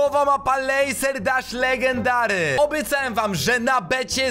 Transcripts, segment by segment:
nowa mapa Laser Dash Legendary. Obiecałem wam, że na becie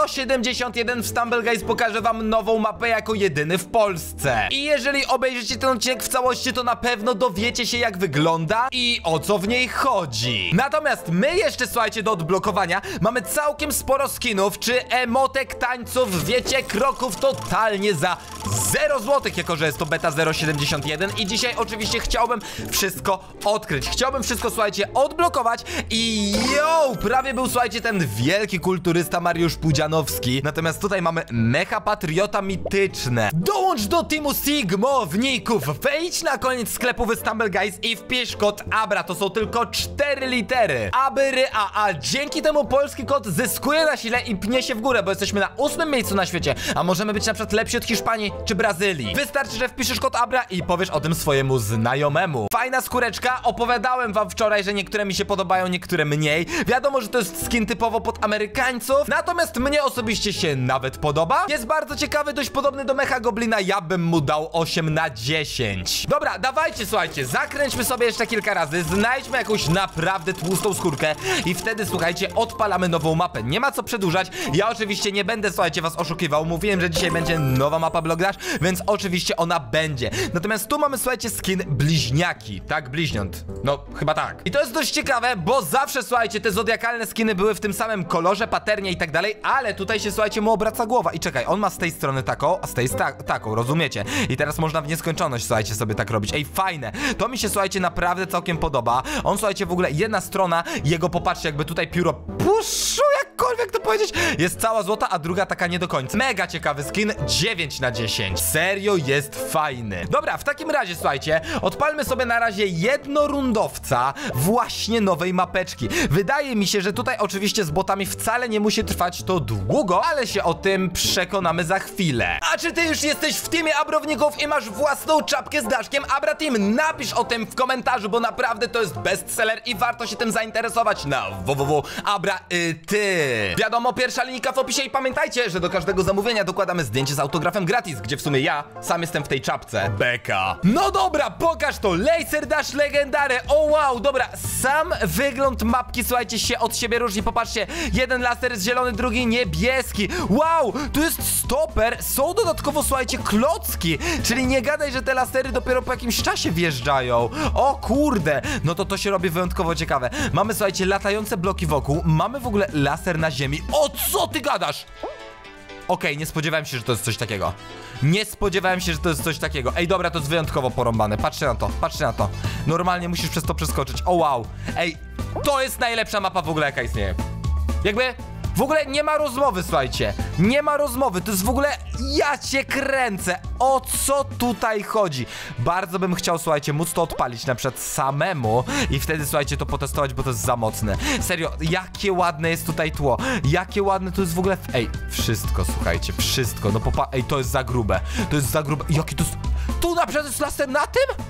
0.71 w Stumble Guys pokażę wam nową mapę jako jedyny w Polsce. I jeżeli obejrzycie ten odcinek w całości, to na pewno dowiecie się, jak wygląda i o co w niej chodzi. Natomiast my jeszcze, słuchajcie, do odblokowania mamy całkiem sporo skinów, czy emotek, tańców, wiecie, kroków totalnie za 0 zł, jako że jest to beta 0.71 i dzisiaj oczywiście chciałbym wszystko odkryć. Chciałbym wszystko, słuchajcie, odblokować i prawie był, słuchajcie, ten wielki kulturysta Mariusz Pudzianowski. Natomiast tutaj mamy Mecha Patriota mityczne. Dołącz do teamu Sigmowników. Wejdź na koniec sklepu w Stumble Guys i wpisz kod ABRA. To są tylko 4 litery. ABRA, a dzięki temu polski kod zyskuje na sile i pnie się w górę, bo jesteśmy na 8. miejscu na świecie, a możemy być na przykład lepsi od Hiszpanii czy Brazylii. Wystarczy, że wpiszesz kod ABRA i powiesz o tym swojemu znajomemu. Fajna skóreczka. Opowiadałem wam wczoraj, że niektóre mi się podobają, niektóre mniej. Wiadomo, że to jest skin typowo pod Amerykańców, natomiast mnie osobiście się nawet podoba. Jest bardzo ciekawy, dość podobny do Mecha Goblina. Ja bym mu dał 8 na 10. Dobra, dawajcie, słuchajcie, zakręćmy sobie jeszcze kilka razy, znajdźmy jakąś naprawdę tłustą skórkę i wtedy, słuchajcie, odpalamy nową mapę. Nie ma co przedłużać. Ja oczywiście nie będę, słuchajcie, was oszukiwał. Mówiłem, że dzisiaj będzie nowa mapa Block Dash, więc oczywiście ona będzie. Natomiast tu mamy, słuchajcie, skin bliźniaki. Tak, bliźniąt. No, chyba tak. I to jest dość ciekawe, bo zawsze, słuchajcie, te zodiakalne skiny były w tym samym kolorze, paternie i tak dalej, ale tutaj się, słuchajcie, mu obraca głowa. I czekaj, on ma z tej strony taką, a z tej taką, rozumiecie? I teraz można w nieskończoność, słuchajcie, sobie tak robić. Ej, fajne. To mi się, słuchajcie, naprawdę całkiem podoba. On, słuchajcie, w ogóle jedna strona jego, popatrzcie, jakby tutaj pióro puszu, jakkolwiek to powiedzieć, jest cała złota, a druga taka nie do końca. Mega ciekawy skin, 9 na 10. Serio jest fajny. Dobra, w takim razie, słuchajcie, odpalmy sobie na razie jednorundowca właśnie nowej mapeczki. Wydaje mi się, że tutaj oczywiście z botami wcale nie musi trwać to długo, ale się o tym przekonamy za chwilę. A czy ty już jesteś w teamie Abrowników i masz własną czapkę z daszkiem Abra Team? Napisz o tym w komentarzu, bo naprawdę to jest bestseller i warto się tym zainteresować na www.abra.ty. Wiadomo, pierwsza linijka w opisie i pamiętajcie, że do każdego zamówienia dokładamy zdjęcie z autografem gratis, gdzie w sumie ja sam jestem w tej czapce. Beka. No dobra, pokaż to. Laser Dash Legendary. O wow, dobra. Sam wygląd mapki, słuchajcie, się od siebie różni. Popatrzcie, jeden laser jest zielony, drugi niebieski. Wow, tu jest stoper. Są dodatkowo, słuchajcie, klocki. Czyli nie gadaj, że te lasery dopiero po jakimś czasie wjeżdżają. O kurde. No to się robi wyjątkowo ciekawe. Mamy, słuchajcie, latające bloki wokół. Mamy w ogóle laser na ziemi. O co ty gadasz? Okej, nie spodziewałem się, że to jest coś takiego. Nie spodziewałem się, że to jest coś takiego. Ej, dobra, to jest wyjątkowo porąbane. Patrzcie na to, patrzcie na to. Normalnie musisz przez to przeskoczyć. O wow. Ej, to jest najlepsza mapa w ogóle, jaka istnieje. Jakby w ogóle nie ma rozmowy, słuchajcie. Nie ma rozmowy, to jest w ogóle... Ja cię kręcę. O co tutaj chodzi? Bardzo bym chciał, słuchajcie, móc to odpalić na przykład samemu i wtedy, słuchajcie, to potestować, bo to jest za mocne. Serio, jakie ładne jest tutaj tło. Jakie ładne to jest w ogóle... Ej, wszystko, słuchajcie, wszystko. No ej, to jest za grube. To jest za grube. Jakie to jest... Tu na przykład jest laser na tym?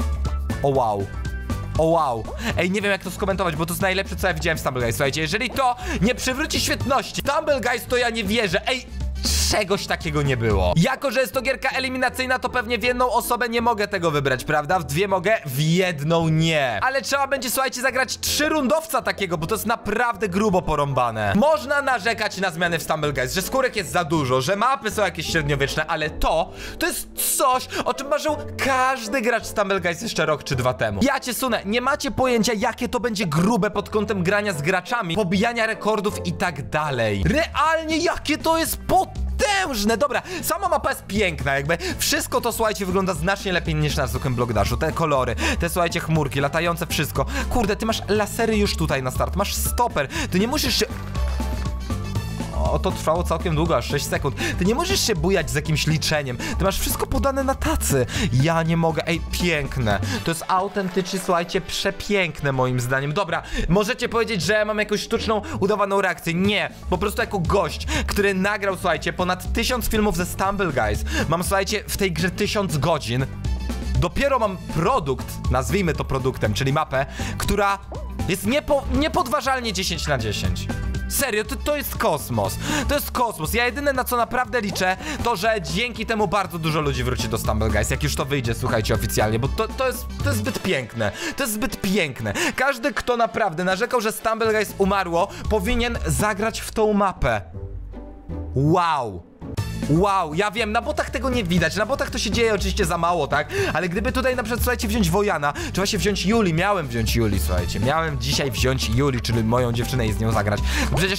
O wow. O wow. Ej, nie wiem jak to skomentować, bo to jest najlepsze, co ja widziałem w Stumble Guys. Słuchajcie, jeżeli to nie przywróci świetności Stumble Guys, to ja nie wierzę. Ej, czegoś takiego nie było. Jako że jest to gierka eliminacyjna, to pewnie w jedną osobę nie mogę tego wybrać, prawda? W dwie mogę, w jedną nie. Ale trzeba będzie, słuchajcie, zagrać 3 rundowca takiego, bo to jest naprawdę grubo porąbane. Można narzekać na zmiany w Stumble Guys, że skórek jest za dużo, że mapy są jakieś średniowieczne, ale to jest coś, o czym marzył każdy gracz Stumble Guys jeszcze rok czy 2 temu. Ja cię sunę, nie macie pojęcia, jakie to będzie grube pod kątem grania z graczami, pobijania rekordów i tak dalej. Realnie, jakie to jest potężne. Dobra, sama mapa jest piękna, jakby wszystko to, słuchajcie, wygląda znacznie lepiej niż na zwykłym Block Dashu. Te kolory, te, słuchajcie, chmurki, latające, wszystko. Kurde, ty masz lasery już tutaj na start, masz stoper, ty nie musisz się... O, to trwało całkiem długo, aż 6 sekund. Ty nie możesz się bujać z jakimś liczeniem. Ty masz wszystko podane na tacy. Ja nie mogę. Ej, piękne. To jest autentycznie, słuchajcie, przepiękne moim zdaniem. Dobra, możecie powiedzieć, że ja mam jakąś sztuczną, udawaną reakcję. Nie, po prostu jako gość, który nagrał, słuchajcie, ponad 1000 filmów ze Stumble Guys. Mam, słuchajcie, w tej grze 1000 godzin. Dopiero mam produkt, nazwijmy to produktem, czyli mapę, która jest niepodważalnie 10 na 10. Serio, to jest kosmos. To jest kosmos. Ja jedyne, na co naprawdę liczę, to że dzięki temu bardzo dużo ludzi wróci do Stumble Guys, jak już to wyjdzie, słuchajcie, oficjalnie, bo to jest zbyt piękne. To jest zbyt piękne. Każdy, kto naprawdę narzekał, że Stumble Guys umarło, powinien zagrać w tą mapę. Wow. Wow, ja wiem, na botach tego nie widać, na botach to się dzieje oczywiście za mało, tak? Ale gdyby tutaj na przykład, słuchajcie, wziąć Wojana, czy właśnie wziąć Juli, miałem wziąć Juli, słuchajcie, miałem dzisiaj wziąć Juli, czyli moją dziewczynę i z nią zagrać. No przecież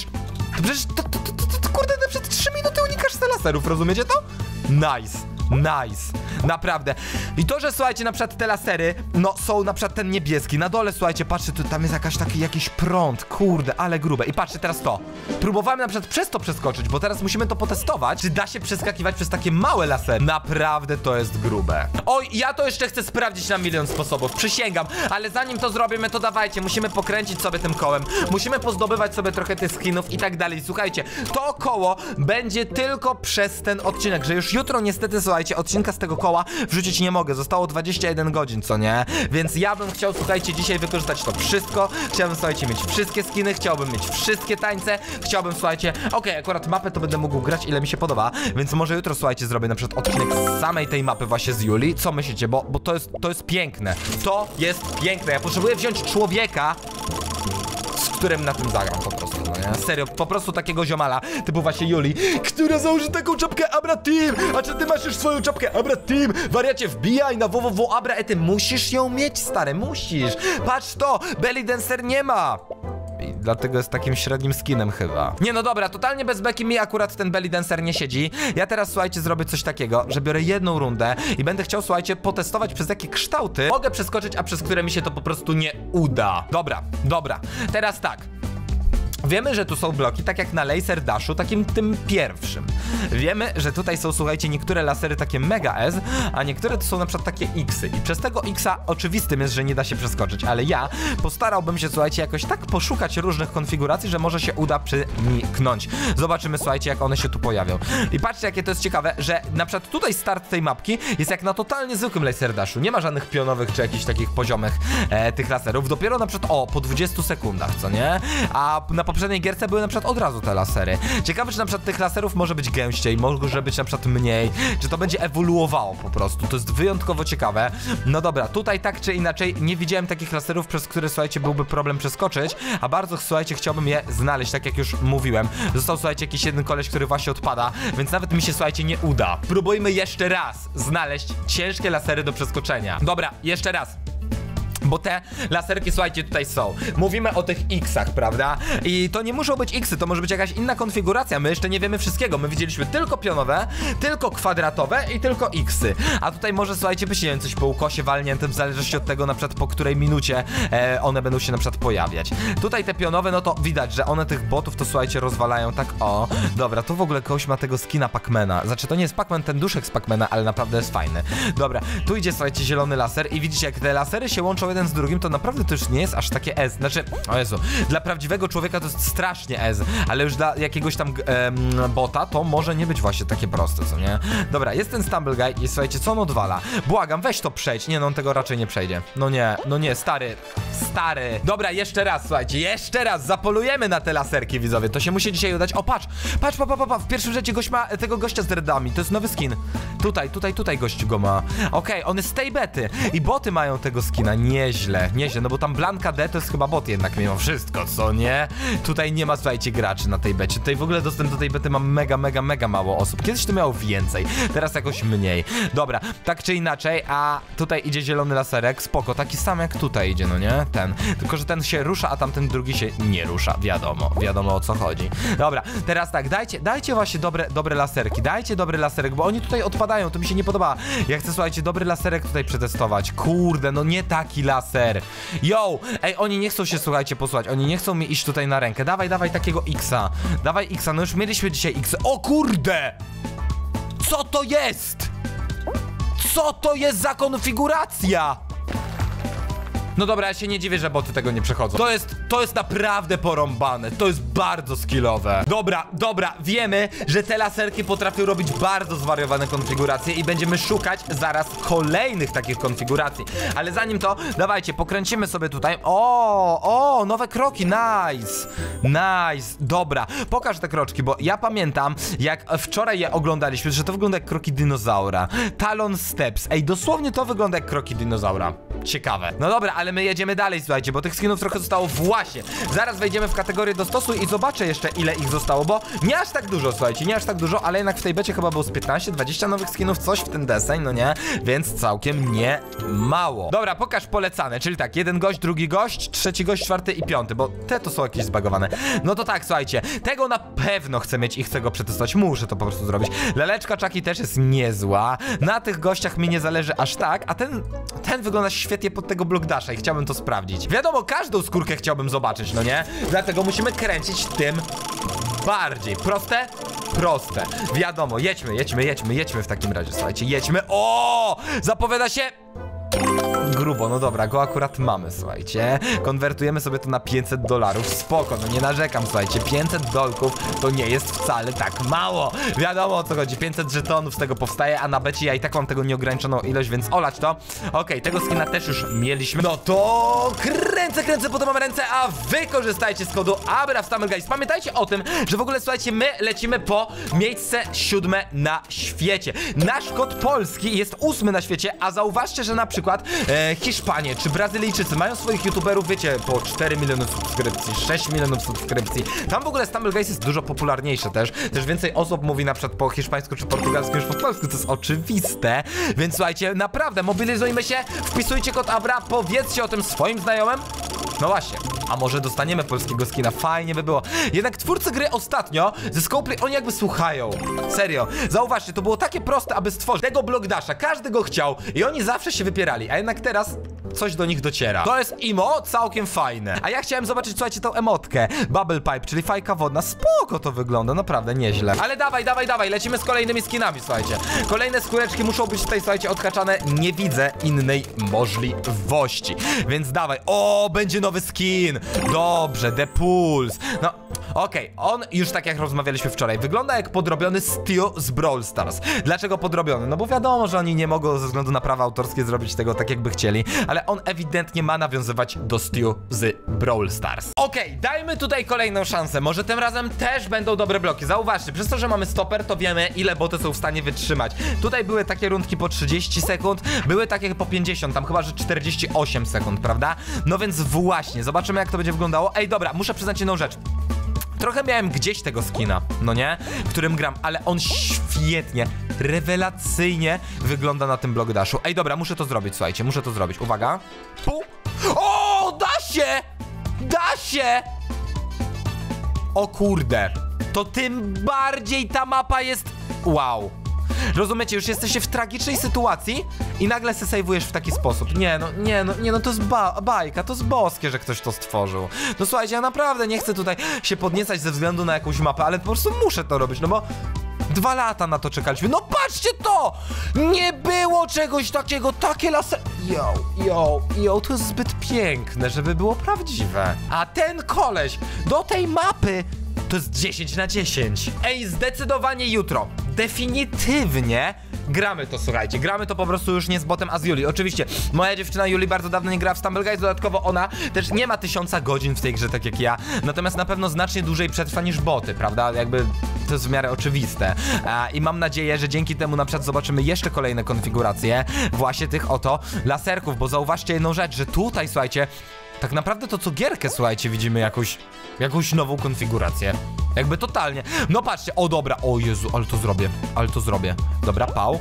kurde, na przykład 3 minuty unikasz z laserów, rozumiecie to? Nice. Naprawdę. I to, że słuchajcie, na przykład te lasery, no są na przykład ten niebieski. Na dole, słuchajcie, patrzcie, tam jest jakiś prąd. Kurde, ale grube. I patrzcie teraz to. Próbowałem na przykład przez to przeskoczyć, bo teraz musimy to potestować, czy da się przeskakiwać przez takie małe lasery. Naprawdę to jest grube. Oj, ja to jeszcze chcę sprawdzić na milion sposobów, przysięgam. Ale zanim to zrobimy, to dawajcie, musimy pokręcić sobie tym kołem. Musimy pozdobywać sobie trochę tych skinów i tak dalej. Słuchajcie, to koło będzie tylko przez ten odcinek, że już jutro niestety, słuchajcie, odcinka z tego koła wrzucić nie mogę. Zostało 21 godzin, co nie? Więc ja bym chciał, słuchajcie, dzisiaj wykorzystać to wszystko. Chciałbym, słuchajcie, mieć wszystkie skiny, chciałbym mieć wszystkie tańce, chciałbym, słuchajcie, okej, akurat mapę to będę mógł grać, ile mi się podoba, więc może jutro, słuchajcie, zrobię na przykład odcinek z samej tej mapy właśnie z Juli. Co myślicie? Bo to jest piękne. To jest piękne. Ja potrzebuję wziąć człowieka, z którym na tym zagram po prostu, no nie? Serio, po prostu takiego ziomala, typu właśnie Juli, która założy taką czapkę Abra Team. A czy ty masz już swoją czapkę Abra Team? Wariacie, wbijaj na www.abra, ty musisz ją mieć, stary, musisz. Patrz to, Belly Dancer nie ma. I dlatego jest takim średnim skinem chyba. Nie, no dobra, totalnie bez beki mi akurat ten Belly Dancer nie siedzi. Ja teraz, słuchajcie, zrobię coś takiego, że biorę jedną rundę i będę chciał, słuchajcie, potestować, przez jakie kształty mogę przeskoczyć, a przez które mi się to po prostu nie uda. Dobra, teraz tak. Wiemy, że tu są bloki, tak jak na Laser Dashu, takim tym pierwszym. Wiemy, że tutaj są, słuchajcie, niektóre lasery takie mega S, a niektóre to są na przykład takie X-y. I przez tego X-a oczywistym jest, że nie da się przeskoczyć, ale ja postarałbym się, słuchajcie, jakoś tak poszukać różnych konfiguracji, że może się uda przeniknąć. Zobaczymy, słuchajcie, jak one się tu pojawią. I patrzcie, jakie to jest ciekawe, że na przykład tutaj start tej mapki jest jak na totalnie zwykłym Laser Dashu. Nie ma żadnych pionowych czy jakichś takich poziomych tych laserów. Dopiero na przykład, po 20 sekundach, co nie? A na poprzedniej gierce były na przykład od razu te lasery. Ciekawe, czy na przykład tych laserów może być gęściej, może być na przykład mniej, czy to będzie ewoluowało po prostu. To jest wyjątkowo ciekawe. No dobra, tutaj tak czy inaczej nie widziałem takich laserów, przez które, słuchajcie, byłby problem przeskoczyć, a bardzo, słuchajcie, chciałbym je znaleźć, tak jak już mówiłem. Został, słuchajcie, jakiś jeden koleś, który właśnie odpada, więc nawet mi się, słuchajcie, nie uda. Próbujmy jeszcze raz znaleźć ciężkie lasery do przeskoczenia. Dobra, jeszcze raz. Bo te laserki, słuchajcie, tutaj są. Mówimy o tych X-ach, prawda? I to nie muszą być X-y, to może być jakaś inna konfiguracja. My jeszcze nie wiemy wszystkiego. My widzieliśmy tylko pionowe, tylko kwadratowe i tylko X-y. A tutaj może, słuchajcie, być, nie wiem, coś po ukosie walniętym, w zależności od tego, na przykład po której minucie one będą się na przykład pojawiać. Tutaj te pionowe, no to widać, że one tych botów to, słuchajcie, rozwalają tak, o. Dobra, tu w ogóle kogoś ma tego skina Pacmana. Znaczy, to nie jest Pacman, ten duszek z Pacmana, ale naprawdę jest fajny. Dobra, tu idzie, słuchajcie, zielony laser i widzicie, jak te lasery się łączą jeden z drugim, to naprawdę to już nie jest aż takie S. Znaczy, o Jezu, dla prawdziwego człowieka to jest strasznie S, ale już dla jakiegoś tam bota to może nie być właśnie takie proste, co nie? Dobra, jest ten Stumble Guy i słuchajcie, co on odwala? Błagam, weź to przejdź. Nie, no on tego raczej nie przejdzie. No nie, stary. Dobra, jeszcze raz, słuchajcie, jeszcze raz zapolujemy na te laserki, widzowie. To się musi dzisiaj udać. O, patrz. W pierwszym rzędzie gość ma tego gościa z dreadami. To jest nowy skin. Tutaj gościu go ma. Okej, on jest z tej bety. I boty mają tego skina. Nieźle, no bo tam Blanka D to jest chyba bot jednak mimo wszystko, co nie? Tutaj nie ma, słuchajcie, graczy na tej becie. Tutaj w ogóle dostęp do tej bety ma mega mało osób. Kiedyś to miało więcej, teraz jakoś mniej. Dobra, tak czy inaczej, a tutaj idzie zielony laserek, spoko, taki sam jak tutaj idzie, no nie? Ten, tylko że ten się rusza, a tamten drugi się nie rusza, wiadomo o co chodzi. Dobra, teraz tak, dajcie właśnie dobre laserki, dajcie dobry laserek, bo oni tutaj odpadają, to mi się nie podoba. Ja chcę, słuchajcie, dobry laserek tutaj przetestować. Kurde, no nie taki laser. Yo, ej, oni nie chcą się, słuchajcie, posłuchać, oni nie chcą mi iść tutaj na rękę. Dawaj takiego X-a. Dawaj X-a, no już mieliśmy dzisiaj X. O kurde! Co to jest? Co to jest za konfiguracja? No dobra, ja się nie dziwię, że boty tego nie przechodzą. To jest naprawdę porąbane. To jest bardzo skillowe. Dobra, wiemy, że te laserki potrafią robić bardzo zwariowane konfiguracje i będziemy szukać zaraz kolejnych takich konfiguracji. Ale zanim to, dawajcie, pokręcimy sobie tutaj. O, nowe kroki, nice. Dobra, pokaż te kroczki, bo ja pamiętam, jak wczoraj je oglądaliśmy, że to wygląda jak kroki dinozaura. Talon Steps. Ej, dosłownie to wygląda jak kroki dinozaura. Ciekawe. No dobra, ale my jedziemy dalej, słuchajcie, bo tych skinów trochę zostało właśnie. Zaraz wejdziemy w kategorię dostosuj i zobaczę jeszcze, ile ich zostało, bo nie aż tak dużo, słuchajcie, nie aż tak dużo, ale jednak w tej becie chyba było z 15-20 nowych skinów, coś w ten deseń, no nie? Więc całkiem nie mało. Dobra, pokaż polecane, czyli tak, jeden gość, drugi gość, trzeci gość, czwarty i piąty, bo te to są jakieś zbagowane. No to tak, słuchajcie, tego na pewno chcę mieć i chcę go przetestować, muszę to po prostu zrobić. Laleczka Chucky też jest niezła, na tych gościach mi nie zależy aż tak, a ten wygląda świetnie pod tego Block Dasha i chciałbym to sprawdzić. Wiadomo, każdą skórkę chciałbym zobaczyć, no nie? Dlatego musimy kręcić tym bardziej. Proste? Proste. Wiadomo, jedźmy w takim razie, słuchajcie, jedźmy. O! Zapowiada się grubo, no dobra, go akurat mamy, słuchajcie. Konwertujemy sobie to na $500. Spoko, no nie narzekam, słuchajcie. 500 dolków to nie jest wcale tak mało. Wiadomo, o co chodzi. 500 żetonów z tego powstaje, a na becie ja i tak mam tego nieograniczoną ilość, więc olać to. Okej, tego skina też już mieliśmy. No to kręcę, potem mam ręce, a wy korzystajcie z kodu ABRA w Stumble Guys. Pamiętajcie o tym, że w ogóle, słuchajcie, my lecimy po miejsce 7 na świecie. Nasz kod polski jest 8 na świecie, a zauważcie, że na przykład Hiszpanie czy Brazylijczycy mają swoich youtuberów, wiecie, po 4 miliony subskrypcji, 6 milionów subskrypcji. Tam w ogóle Stumble Guys jest dużo popularniejsze też więcej osób mówi na przykład po hiszpańsku czy portugalsku niż po polsku, to jest oczywiste. Więc słuchajcie, naprawdę mobilizujmy się, wpisujcie kod ABRA, powiedzcie o tym swoim znajomym. No właśnie, a może dostaniemy polskiego skina, fajnie by było. Jednak twórcy gry ostatnio ze Scopely, oni jakby słuchają. Serio, zauważcie, to było takie proste, aby stworzyć tego Block Dasha, każdy go chciał i oni zawsze się wypierali, a jednak teraz coś do nich dociera. To jest emo, całkiem fajne. A ja chciałem zobaczyć, słuchajcie, tą emotkę Bubble Pipe, czyli fajka wodna, spoko to wygląda, naprawdę nieźle. Ale dawaj, lecimy z kolejnymi skinami, słuchajcie. Kolejne skóreczki muszą być tutaj, słuchajcie, odhaczane, nie widzę innej możliwości. Więc dawaj, o, będzie nowy skin. Dobrze, The Pulse. No, okej, on już tak jak rozmawialiśmy wczoraj, wygląda jak podrobiony Stu z Brawl Stars. Dlaczego podrobiony? No bo wiadomo, że oni nie mogą ze względu na prawa autorskie zrobić tego tak jakby chcieli, ale on ewidentnie ma nawiązywać do Stu z Brawl Stars. Okej, dajmy tutaj kolejną szansę, może tym razem też będą dobre bloki. Zauważcie, przez to, że mamy stoper, to wiemy, ile boty są w stanie wytrzymać. Tutaj były takie rundki po 30 sekund, były takie po 50, tam chyba, że 48 sekund, prawda? No więc właśnie, zobaczymy jak to będzie wyglądało. Ej, dobra, muszę przyznać jedną rzecz. Trochę miałem gdzieś tego skina, no nie? Którym gram, ale on świetnie, rewelacyjnie wygląda na tym Block Dashu. Ej, dobra, muszę to zrobić, słuchajcie, muszę to zrobić. Uwaga. O, da się! Da się! O kurde. To tym bardziej ta mapa jest... Wow. Rozumiecie, już jesteście w tragicznej sytuacji i nagle se sejwujesz w taki sposób. Nie no, to jest bajka, to jest boskie, że ktoś to stworzył. No słuchajcie, ja naprawdę nie chcę tutaj się podniecać ze względu na jakąś mapę, ale po prostu muszę to robić, no bo 2 lata na to czekaliśmy. No patrzcie to! Nie było czegoś takiego, takie laser... Yo, to jest zbyt piękne, żeby było prawdziwe. A ten koleś do tej mapy to jest 10 na 10. Ej, zdecydowanie jutro, definitywnie gramy to, słuchajcie, gramy to po prostu już nie z botem, a z Juli. Oczywiście, moja dziewczyna Juli bardzo dawno nie gra w Stumble Guys, dodatkowo ona też nie ma 1000 godzin w tej grze, tak jak ja, natomiast na pewno znacznie dłużej przetrwa niż boty, prawda? Jakby to jest w miarę oczywiste. I mam nadzieję, że dzięki temu na przykład zobaczymy jeszcze kolejne konfiguracje właśnie tych oto laserków, bo zauważcie jedną rzecz, że tutaj, słuchajcie, tak naprawdę to co gierkę, słuchajcie, widzimy jakąś nową konfigurację. Jakby totalnie. No patrzcie, o dobra, o Jezu, ale to zrobię. Dobra, pał.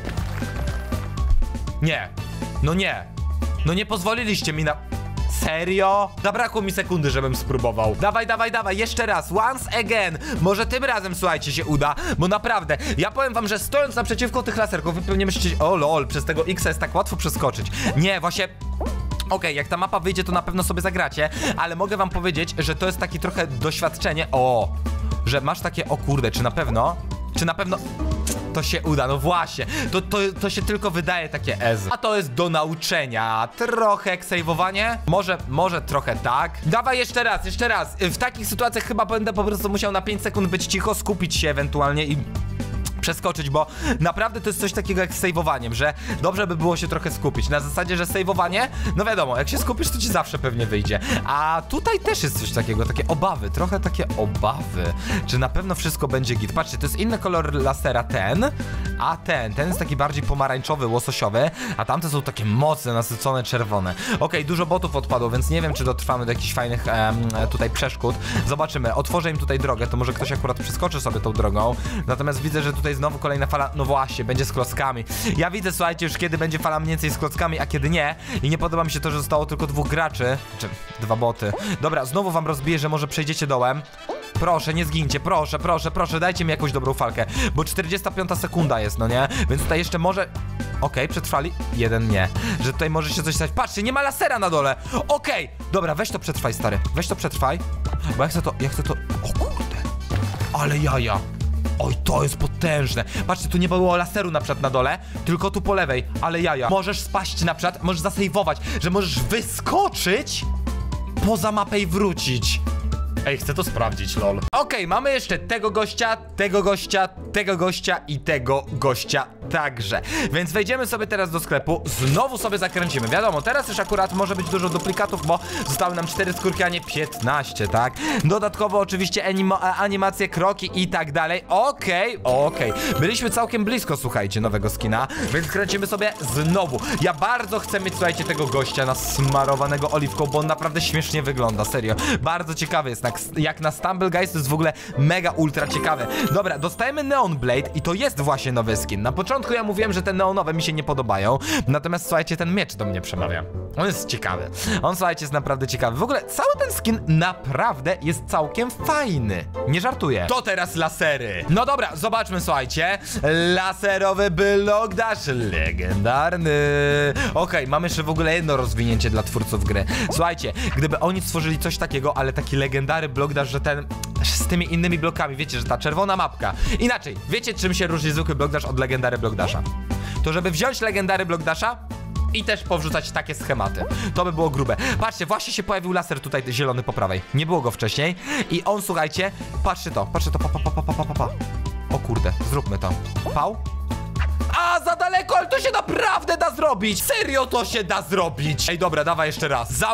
Nie. No nie pozwoliliście mi na... Serio? Zabrakło mi sekundy, żebym spróbował. Dawaj, jeszcze raz, once again. Może tym razem, słuchajcie, się uda, bo naprawdę, ja powiem wam, że stojąc naprzeciwko tych laserków, wy pewnie myślicie, o lol, przez tego X jest tak łatwo przeskoczyć. Nie, właśnie... Okej, jak ta mapa wyjdzie, to na pewno sobie zagracie, ale mogę wam powiedzieć, że to jest takie trochę doświadczenie, że masz takie, o kurde, czy na pewno to się uda, no właśnie. To się tylko wydaje takie ez. A to jest do nauczenia. Trochę jak sejwowanie? Może trochę tak. Dawaj jeszcze raz. W takich sytuacjach chyba będę po prostu musiał na 5 sekund być cicho, skupić się ewentualnie i przeskoczyć, bo naprawdę to jest coś takiego jak z sejwowaniem, że dobrze by było się trochę skupić. Na zasadzie, że sejwowanie, no wiadomo, jak się skupisz, to ci zawsze pewnie wyjdzie. A tutaj też jest coś takiego, takie obawy, trochę takie obawy, czy na pewno wszystko będzie git. Patrzcie, to jest inny kolor lasera a ten jest taki bardziej pomarańczowy, łososiowy, a tamte są takie mocne, nasycone, czerwone. Okej, dużo botów odpadło, więc nie wiem, czy dotrwamy do jakichś fajnych tutaj przeszkód. Zobaczymy, otworzę im tutaj drogę, to może ktoś akurat przeskoczy sobie tą drogą, natomiast widzę, że tutaj znowu kolejna fala, no właśnie, będzie z klockami. Ja widzę, słuchajcie, już kiedy będzie fala mniej więcej z klockami, a kiedy nie. I nie podoba mi się to, że zostało tylko 2 graczy, czy 2 boty. Dobra, znowu wam rozbiję, że może przejdziecie dołem. Proszę, nie zgincie, proszę, dajcie mi jakąś dobrą falkę, bo 45 sekunda jest, no nie? Więc tutaj jeszcze może... Okej, przetrwali. Jeden nie. Że tutaj może się coś stać. Patrzcie, nie ma lasera na dole. Okej, dobra, weź to przetrwaj, stary. Weź to przetrwaj. Bo ja chcę to... O kurde. Ale jaja. Oj, to jest potężne. Patrzcie, tu nie było laseru na przykład na dole, tylko tu po lewej, ale jaja. Możesz spaść na przykład, możesz zasejwować, że możesz wyskoczyć poza mapę i wrócić. Ej, chcę to sprawdzić, lol. Okej, mamy jeszcze tego gościa i tego gościa także. Więc wejdziemy sobie teraz do sklepu, znowu sobie zakręcimy. Wiadomo, teraz już akurat może być dużo duplikatów, bo zostały nam 4 skórki, a nie 15, tak? Dodatkowo oczywiście animacje, kroki i tak dalej. Okej. Byliśmy całkiem blisko, słuchajcie, nowego skina, więc kręcimy sobie znowu. Ja bardzo chcę mieć, słuchajcie, tego gościa nasmarowanego oliwką, bo on naprawdę śmiesznie wygląda, serio. Bardzo ciekawy jest, jak na Stumble Guys, to jest w ogóle mega ultra ciekawe. Dobra, dostajemy Neon Blade i to jest właśnie nowy skin. Na początku ja mówiłem, że te neonowe mi się nie podobają, natomiast słuchajcie, ten miecz do mnie przemawia. On jest ciekawy. On, słuchajcie, jest naprawdę ciekawy. W ogóle cały ten skin naprawdę jest całkiem fajny. Nie żartuję. To teraz lasery. No dobra, zobaczmy, słuchajcie. Laserowy Block Dash legendarny. Okej, mamy jeszcze w ogóle jedno rozwinięcie dla twórców gry. Słuchajcie, gdyby oni stworzyli coś takiego, ale taki legendary Block Dash, że ten z tymi innymi blokami, wiecie, że ta czerwona mapka. Inaczej, wiecie, czym się różni zwykły Block Dash od legendary Block Dasha? To żeby wziąć legendary Block Dasha i też powrzucać takie schematy. To by było grube. Patrzcie, właśnie się pojawił laser tutaj zielony po prawej. Nie było go wcześniej. I on, słuchajcie, patrzcie to, pa. O kurde, zróbmy to. Pał. A, za daleko, ale to się naprawdę da zrobić. Serio, to się da zrobić. Ej, dobra, dawaj jeszcze raz. Za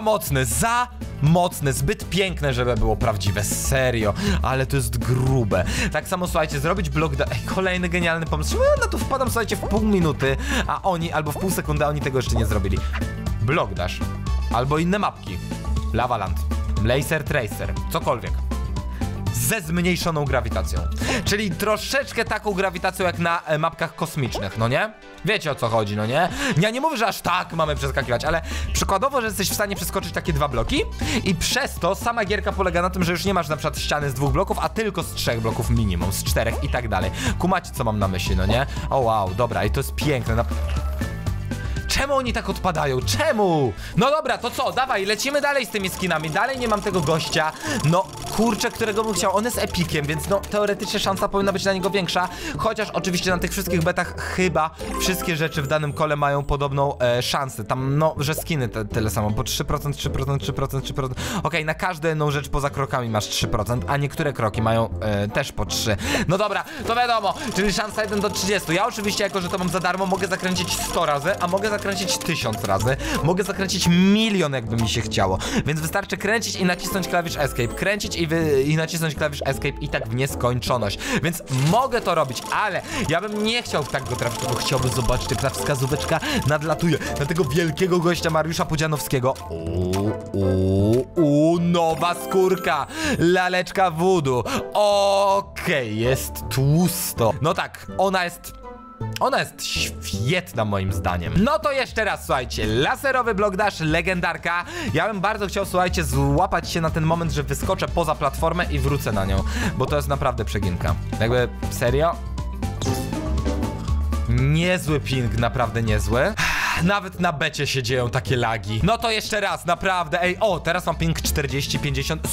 mocne, zbyt piękne, żeby było prawdziwe, serio, ale to jest grube. Tak samo, słuchajcie, zrobić blok Ej, kolejny genialny pomysł. Ja na to wpadam, słuchajcie, w pół minuty, a oni, albo w pół sekundy, a oni tego jeszcze nie zrobili. Block Dash, albo inne mapki. Lavaland, Laser Tracer, cokolwiek. Ze zmniejszoną grawitacją. Czyli troszeczkę taką grawitacją jak na mapkach kosmicznych, no nie? Wiecie, o co chodzi, no nie? Ja nie mówię, że aż tak mamy przeskakiwać, ale przykładowo, że jesteś w stanie przeskoczyć takie 2 bloki i przez to sama gierka polega na tym, że już nie masz na przykład ściany z 2 bloków, a tylko z 3 bloków minimum, z 4 i tak dalej. Kumacie, co mam na myśli, no nie? O wow, dobra, i to jest piękne. Czemu oni tak odpadają? Czemu? No dobra, to co? Dawaj, lecimy dalej z tymi skinami. Dalej nie mam tego gościa. No, kurczę, którego bym chciał. On jest epikiem, więc no, teoretycznie szansa powinna być na niego większa. Chociaż oczywiście na tych wszystkich betach chyba wszystkie rzeczy w danym kole mają podobną szansę. Tam, no, że skiny tyle samo. Po 3%. Okej, na każdą jedną rzecz poza krokami masz 3%, a niektóre kroki mają też po 3. No dobra, to wiadomo. Czyli szansa 1 do 30. Ja oczywiście, jako że to mam za darmo, mogę zakręcić 100 razy, a mogę zakręcić 1000 razy, mogę zakręcić 1 000 000, jakby mi się chciało. Więc wystarczy kręcić i nacisnąć klawisz Escape, kręcić i nacisnąć klawisz Escape i tak w nieskończoność. Więc mogę to robić, ale ja bym nie chciał tak go trafić, bo chciałbym zobaczyć, jak ta wskazóweczka nadlatuje na tego wielkiego gościa Mariusza Pudzianowskiego. Nowa skórka, laleczka voodoo. Okej, jest tłusto. No tak, ona jest świetna moim zdaniem. No to jeszcze raz, słuchajcie, laserowy Block Dash, legendarka. Ja bym bardzo chciał, słuchajcie, złapać się na ten moment, że wyskoczę poza platformę i wrócę na nią, bo to jest naprawdę przeginka. Jakby, serio? Niezły ping, naprawdę niezły. Nawet na becie się dzieją takie lagi. No to jeszcze raz, naprawdę, ej, o, teraz mam ping 40, 50,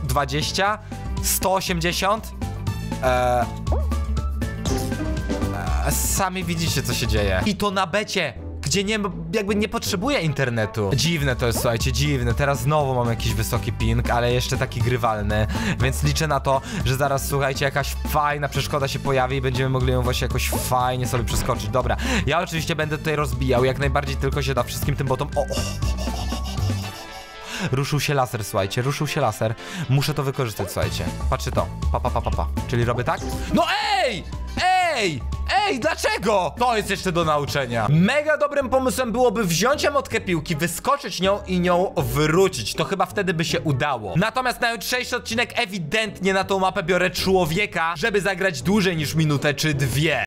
120, 180. A sami widzicie, co się dzieje. I to na becie, gdzie jakby nie potrzebuje internetu. Dziwne to jest, słuchajcie, dziwne. Teraz znowu mam jakiś wysoki ping, ale jeszcze taki grywalny. Więc liczę na to, że zaraz, słuchajcie, jakaś fajna przeszkoda się pojawi i będziemy mogli ją właśnie jakoś fajnie sobie przeskoczyć. Dobra, ja oczywiście będę tutaj rozbijał, jak najbardziej tylko się da wszystkim tym botom. Ruszył się laser, słuchajcie, ruszył się laser. Muszę to wykorzystać, słuchajcie. Patrzcie to. Pa. Czyli robię tak? No ej! Ej, dlaczego? To jest jeszcze do nauczenia. Mega dobrym pomysłem byłoby wziąć emotkę piłki, wyskoczyć nią i nią wrócić. To chyba wtedy by się udało. Natomiast na jutrzejszy odcinek ewidentnie na tą mapę biorę człowieka, żeby zagrać dłużej niż minutę czy dwie.